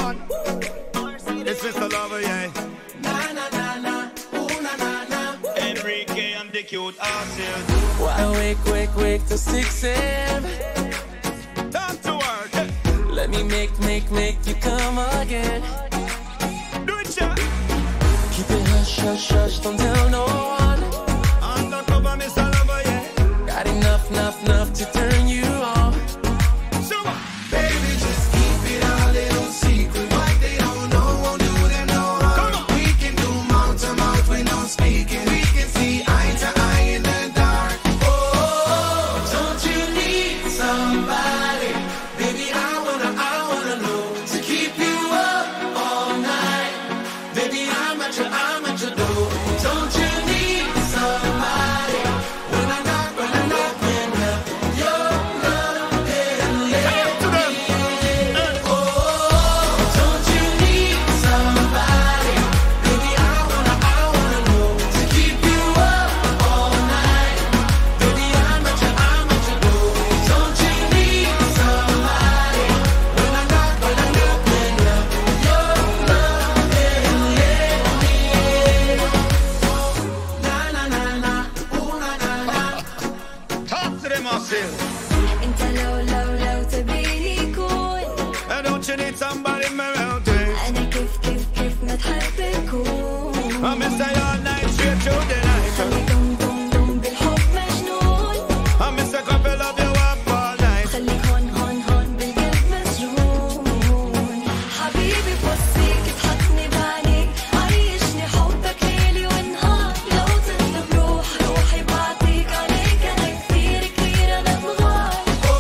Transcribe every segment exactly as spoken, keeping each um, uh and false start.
one. It's Mister Lover, yeah. Na na na na, ooh na na na. Enrique and the cute Aseel. Why wake, wake, wake till six a m? Time to work. Let me make, make, make you come again. Do it, yeah. Keep it hush, hush, hush, don't tell no one. Undercover, Mister Lover, yeah. Got enough, enough, enough to turn you on. So what? Baby, just keep it a little secret. What they don't know won't do them no harm. We can do mouth to mouth when no speaking. We can see eye to eye in the dark. Oh, don't you need somebody? Baby, I wanna, I wanna know to keep you up all night. Baby, I'm at your, I'm at your door. Don't you need somebody? When I knock, when I knock, when up your love and let me in. Oh, don't you need somebody? Baby, I wanna, I wanna know to keep you up all night. Baby, I'm at your, I'm at your door. Don't you need somebody? When I knock, when I knock, when up your love and let me in. Na na na na, ooh na na na. Talk to them, Aseel. انت لو لو لو تبيني كون And don't you need somebody around you? انا كيف كيف كيف ما تحب اكون I'm Mister all night straight through the night. خلي دم دم دم بالحب مجنون I'm Mister Couple love you up all night. خليك هون هون هون بالقلب مسجون حبيبي بوصيك تحطني بعينيك عيشني حبك ليلي ونهار لو تطلب روح روحي بعطيك عليك انا كثير كثير انا بغار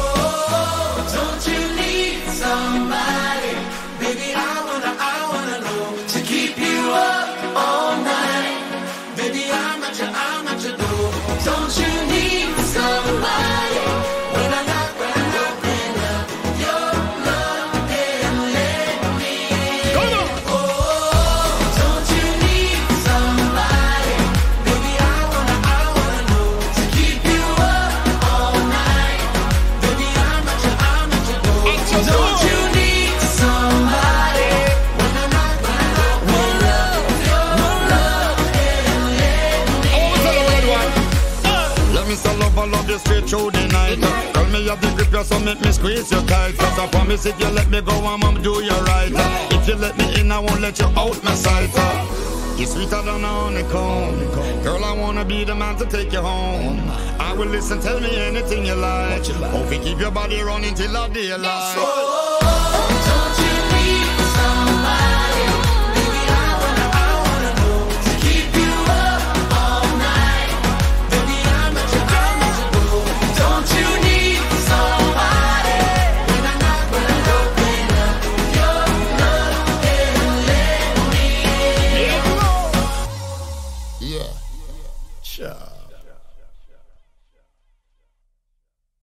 Don't you need somebody? Baby, I wanna, I wanna know to keep you up all night. Baby, I'm at your, I'm at your door. Don't you need somebody? When I knock, when I knock, when up your love and let me in. Come on. Oh, don't you need somebody? Baby, I wanna, I wanna know to keep you up all night. Baby, I'm at your, I'm at your door. Don't you need somebody? When I knock, when I knock, when up your love and let me in. Let me sell love, I love you straight through the night. Tell me you have the grip, you so make me squeeze you tight. Cause I promise if you let me go, I'm gonna do you right. If you let me in, I won't let you out my sight. You're sweeter than a honeycomb. Girl, I wanna be the man to take you home. I will listen, tell me anything you like. Hope you keep your body running till the daylight. Oh,